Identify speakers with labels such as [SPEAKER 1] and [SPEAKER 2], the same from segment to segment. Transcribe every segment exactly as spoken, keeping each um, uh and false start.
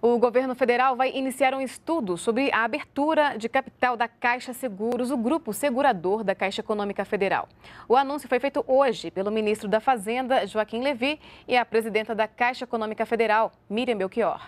[SPEAKER 1] O governo federal vai iniciar um estudo sobre a abertura de capital da Caixa Seguros, o grupo segurador da Caixa Econômica Federal. O anúncio foi feito hoje pelo ministro da Fazenda, Joaquim Levy, e a presidenta da Caixa Econômica Federal, Miriam Belchior.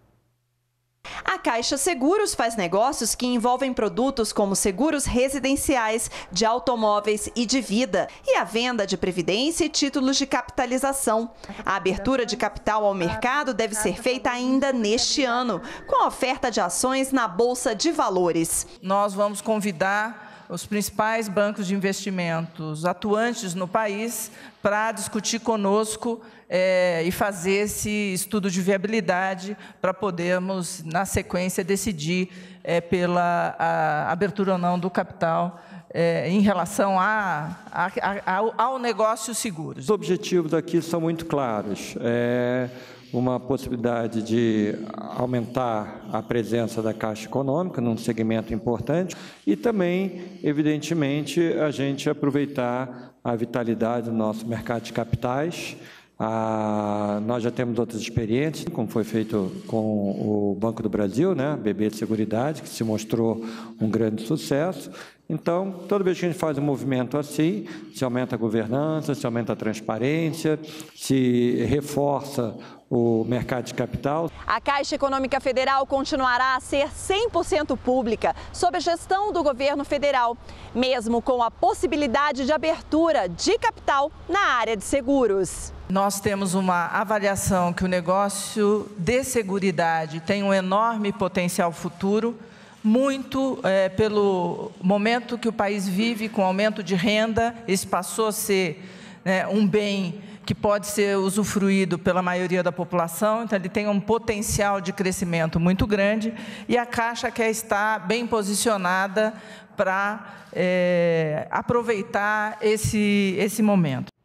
[SPEAKER 2] A Caixa Seguros faz negócios que envolvem produtos como seguros residenciais, de automóveis e de vida, e a venda de previdência e títulos de capitalização. A abertura de capital ao mercado deve ser feita ainda neste ano, com a oferta de ações na Bolsa de Valores.
[SPEAKER 3] Nós vamos convidar os principais bancos de investimentos atuantes no país para discutir conosco é, e fazer esse estudo de viabilidade para podermos, na sequência, decidir é, pela a abertura ou não do capital é, em relação a, a, a, ao, ao negócio seguros.
[SPEAKER 4] Os objetivos aqui são muito claros. É uma possibilidade de aumentar a presença da Caixa Econômica num segmento importante e também, evidentemente, a gente aproveitar a vitalidade do nosso mercado de capitais. Ah, nós já temos outras experiências, como foi feito com o Banco do Brasil, né, B B Seguridade, que se mostrou um grande sucesso. Então, toda vez que a gente faz um movimento assim, se aumenta a governança, se aumenta a transparência, se reforça o mercado de capital.
[SPEAKER 2] A Caixa Econômica Federal continuará a ser cem por cento pública, sob a gestão do governo federal, mesmo com a possibilidade de abertura de capital na área de seguros.
[SPEAKER 3] Nós temos uma avaliação que o negócio de seguridade tem um enorme potencial futuro, muito é, pelo momento que o país vive, com aumento de renda. Esse passou a ser né, um bem que pode ser usufruído pela maioria da população, então ele tem um potencial de crescimento muito grande e a Caixa quer estar bem posicionada para é, aproveitar esse, esse momento.